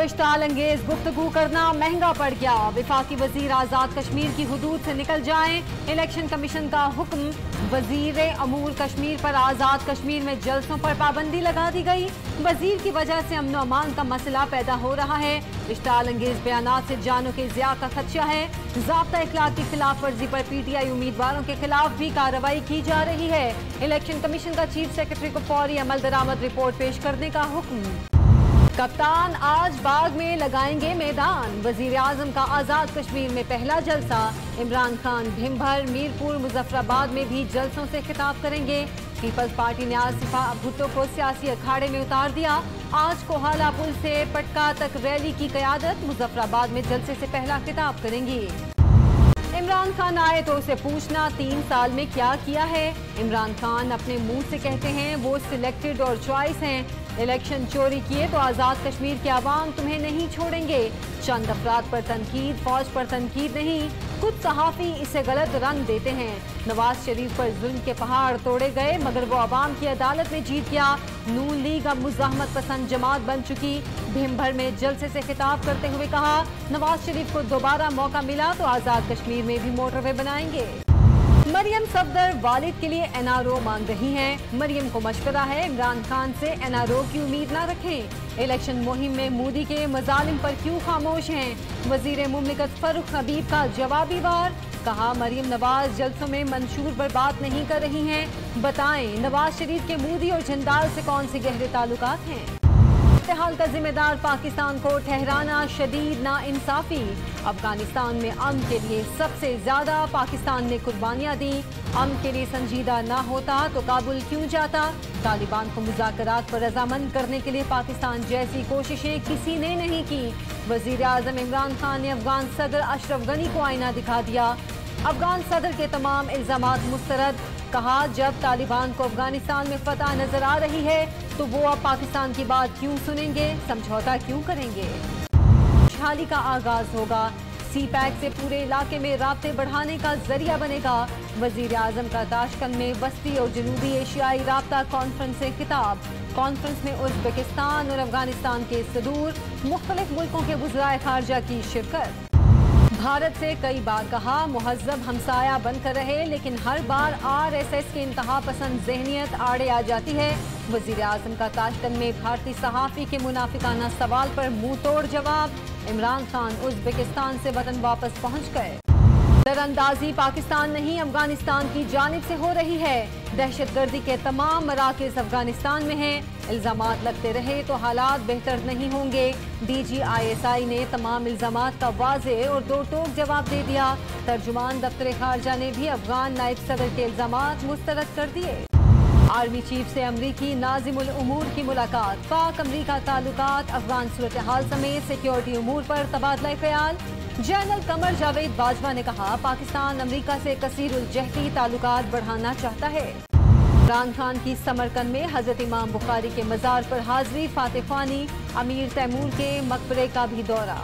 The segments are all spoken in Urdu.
اشتعال انگیز گفتگو کرنا مہنگا پڑ گیا، وفاقی وزیر آزاد کشمیر کی حدود سے نکل جائیں، الیکشن کمیشن کا حکم، وزیر امور کشمیر پر آزاد کشمیر میں جلسوں پر پابندی لگا دی گئی، وزیر کی وجہ سے امن و امان کا مسئلہ پیدا ہو رہا ہے، اشتعال انگیز بیانات سے جانوں کے ضیاع کا خدشہ ہے، ضابطہ اخلاق کی خلاف ورزی پر پی ٹی آئی امیدواروں کے خلاف بھی کارروائی کی جا رہی ہے، الیکشن کمیشن کا چیف سیکرٹری کو فوری عمل درآمد رپورٹ پیش کرنے کا حکم۔ کپتان آج باغ میں لگائیں گے میدان، وزیر اعظم کا آزاد کشمیر میں پہلا جلسہ، عمران خان بھمبھر میرپور مظفر آباد میں بھی جلسوں سے خطاب کریں گے، پیپلز پارٹی نے آصفہ بھٹو کو سیاسی اکھاڑے میں اتار دیا، آج کوہالہ پل سے پٹکا تک ریلی کی قیادت، مظفر آباد میں جلسے سے پہلا خطاب کریں گی۔ عمران خان آئے تو اسے پوچھنا 3 سال میں کیا کیا ہے، عمران خان اپنے منہ سے کہتے ہیں وہ سلیکٹڈ اور چوائس ہیں، الیکشن چوری کیے تو آزاد کشمیر کے عوام تمہیں نہیں چھوڑیں گے، چند افراد پر تنقید، فوج پر تنقید نہیں، خود صحافی اسے غلط رنگ دیتے ہیں، نواز شریف پر ظلم کے پہاڑ توڑے گئے مگر وہ عوام کی عدالت میں جیت گیا، نون لیگ اب مزاحمت پسند جماعت بن چکی، بھمبھر میں جلسے سے خطاب کرتے ہوئے کہا نواز شریف کو دوبارہ موقع ملا تو آزاد کشمیر میں بھی موٹر وے بنائیں گے۔ مریم صفدر والد کے لیے این آر او مانگ رہی ہیں، مریم کو مشورہ ہے عمران خان سے این آر او کی امید نہ رکھیں، الیکشن مہم میں مودی کے مظالم پر کیوں خاموش ہیں، وزیر مملکت فاروق حبیب کا جوابی وار، کہا مریم نواز جلسوں میں منشور پر بات نہیں کر رہی ہیں، بتائیں نواز شریف کے مودی اور جھندال سے کون سے گہرے تعلقات ہیں۔ ارتحال کا ذمہ دار پاکستان کو ٹھہرانا شدید ناانصافی، افغانستان میں امن کے لیے سب سے زیادہ پاکستان نے قربانیاں دی، امن کے لیے سنجیدہ نہ ہوتا تو کابل کیوں جاتا، طالبان کو مذاکرات پر رضامند کرنے کے لیے پاکستان جیسی کوششیں کسی نے نہیں کی، وزیر اعظم عمران خان نے افغان صدر اشرف غنی کو آئینہ دکھا دیا، افغان صدر کے تمام الزامات مسترد، کہا جب طالبان کو افغانستان میں فتح نظر آ رہی ہے تو وہ اب پاکستان کی بات کیوں سنیں گے، سمجھوتا کیوں کریں گے۔ خوشحالی کا آغاز ہوگا، سی پیک سے پورے علاقے میں رابطے بڑھانے کا ذریعہ بنے گا، وزیر اعظم کا تاشکند میں وسطی اور جنوبی ایشیائی رابطہ کانفرنس سے خطاب، کانفرنس میں ازبکستان اور افغانستان کے صدور، مختلف ملکوں کے وزرائے خارجہ کی شرکت۔ بھارت سے کئی بار کہا مہذب ہمسایہ بن کر رہے لیکن ہر بار آر ایس ایس کی انتہا پسند ذہنیت آڑے آ جاتی ہے، وزیر اعظم کا تاشکند میں بھارتی صحافی کے منافقانہ سوال پر منہ توڑ جواب، عمران خان ازبکستان سے وطن واپس پہنچ گئے۔ در اندازی پاکستان نہیں افغانستان کی جانب سے ہو رہی ہے، دہشت گردی کے تمام مراکز افغانستان میں ہیں، الزامات لگتے رہے تو حالات بہتر نہیں ہوں گے، D G I S I نے تمام الزامات کا واضح اور دو ٹوک جواب دے دیا، ترجمان دفتر خارجہ نے بھی افغان نائب صدر کے الزامات مسترد کر دیے۔ آرمی چیف سے امریکی ناظم الامور کی ملاقات، پاک امریکہ تعلقات، افغان صورتحال سمیت سیکیورٹی امور پر تبادلہ خیال، جنرل قمر جاوید باجوہ نے کہا پاکستان امریکہ سے کثیر الجہتی تعلقات بڑھانا چاہتا ہے۔ عمران خان کی سمرقند میں حضرت امام بخاری کے مزار پر حاضری، فاتح خوانی، امیر تیمور کے مقبرے کا بھی دورہ۔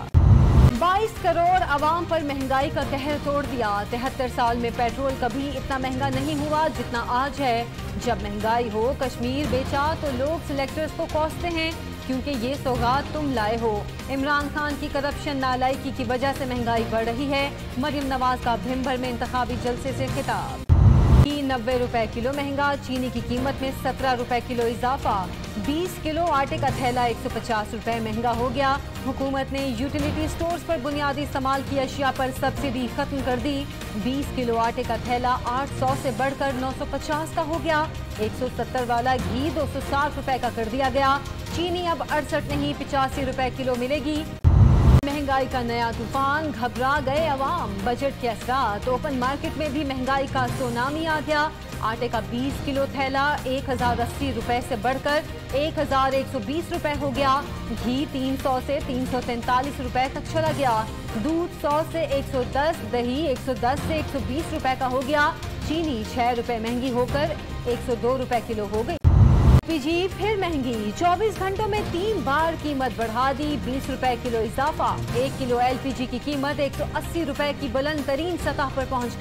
22 کروڑ عوام پر مہنگائی کا قہر توڑ دیا، 73 سال میں پیٹرول کبھی اتنا مہنگا نہیں ہوا جتنا آج ہے، جب مہنگائی ہو کشمیر بیچا تو لوگ سلیکٹرز کو کوستے ہیں کیونکہ یہ سوغات تم لائے ہو، عمران خان کی کرپشن نالائکی کی وجہ سے مہنگائی بڑھ رہی ہے، مریم نواز کا بھمبھر میں انتخابی جلسے سے خطاب۔ 90 روپے کلو مہنگا، چینی کی قیمت میں 17 روپے کلو اضافہ، 20 کلو آٹے کا تھیلا 150 روپے مہنگا ہو گیا، حکومت نے یوٹیلیٹی سٹورز پر بنیادی استعمال کی اشیاء پر سبسڈی ختم کر دی، 20 کلو آٹے کا تھیلا 800 سے بڑھ کر 950 کا ہو گیا، 170 والا گھی 260 روپے کا کر دیا گیا، چینی اب 68 نہیں 85 روپے کلو ملے گی۔ مہنگائی کا نیا طوفان، گھبرا گئے عوام، بجٹ کے اثرات، اوپن مارکیٹ میں بھی مہنگائی کا سونامی آ گیا، آٹے کا 20 کلو تھیلا 1080 روپے سے بڑھ کر 1120 روپے ہو گیا، گھی 300 سے 343 روپے تک چلا گیا، دودھ 100 سے 110، دہی 110 سے 120 روپے کا ہو گیا، چینی 6 روپے مہنگی ہو کر 102 روپے کلو ہو گئی۔ ایل پی جی پھر مہنگی، 24 گھنٹوں میں 3 بار قیمت بڑھا دی، 20 روپے کلو اضافہ، 1 کلو ایل پی جی کی قیمت 180 روپے کی بلند ترین سطح پر پہنچ گئی،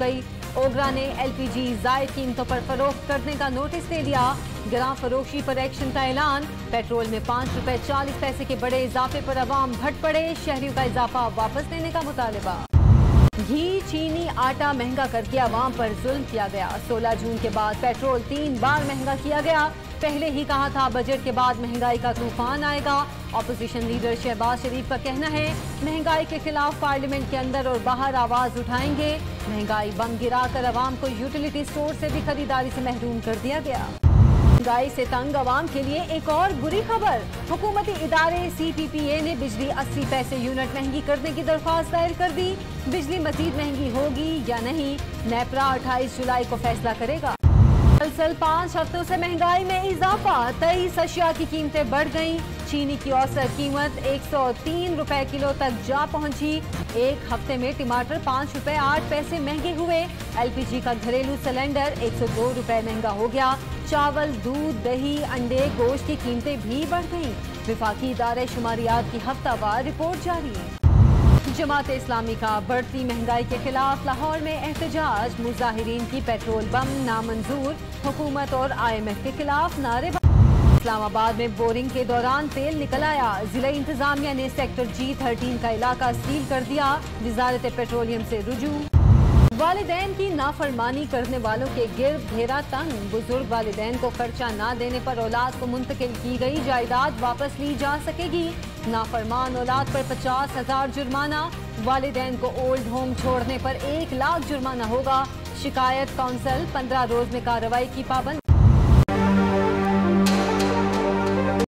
ओगरा ने LPG जायद कीमतों पर फरोख्त करने का नोटिस दे दिया। गिरां फरोशी पर एक्शन का ऐलान। पेट्रोल में ₹5.40 के बड़े इजाफे पर अवाम भट पड़े। शहरियों का इजाफा वापस देने का मुतालबा। घी, चीनी, आटा महंगा करके अवाम पर जुल्म किया गया। 16 जून के बाद पेट्रोल 3 बार महंगा किया गया। पहले ही कहा था बजट के बाद महंगाई का तूफान आएगा। अपोजिशन लीडर शहबाज शरीफ का कहना है महंगाई के खिलाफ पार्लियामेंट के अंदर और बाहर आवाज उठाएंगे। महंगाई बम गिराकर अवाम को यूटिलिटी स्टोर से भी खरीदारी से महरूम कर दिया गया। महंगाई से तंग अवाम के लिए एक और बुरी खबर। हुकूमती इदारे CPPA ने बिजली 80 पैसे यूनिट महंगी करने की दरख्वास्त दायर कर दी। बिजली मजीद महंगी होगी या नहीं, नेपरा 28 जुलाई को फैसला करेगा। मुसलसल 5 हफ्तों से महंगाई में इजाफा। 23 अशिया की कीमतें बढ़ गईं। चीनी की औसत कीमत 103 रुपए किलो तक जा पहुंची। एक हफ्ते में टमाटर ₹5.08 महंगे हुए। LPG का घरेलू सिलेंडर 102 रुपए महंगा हो गया। चावल, दूध, दही, अंडे, गोश्त की कीमतें भी बढ़ गईं। विफाकी इदारे शुमारियात की हफ्तावार रिपोर्ट जारी। जमात इस्लामी का बढ़ती महंगाई के खिलाफ लाहौर में एहतजाज। मुजाहिरीन की पेट्रोल बम नामंजूर। हुकूमत और IMF के खिलाफ नारेबाजी। इस्लामाबाद में बोरिंग के दौरान तेल निकल आया। जिला इंतजामिया ने सेक्टर G13 का इलाका सील कर दिया। वजारत पेट्रोलियम से रुजू। वालिदैन की नाफरमानी करने वालों के गिर्द घेरा तंग। बुजुर्ग वालिदैन को खर्चा न देने पर औलाद को मुंतकिल की गई जायदाद वापस ली जा सकेगी। नाफरमान औलाद पर 50,000 जुर्माना। वालिदैन को ओल्ड होम छोड़ने पर 1 लाख जुर्माना होगा। शिकायत काउंसिल 15 रोज में कार्रवाई की पाबंदी।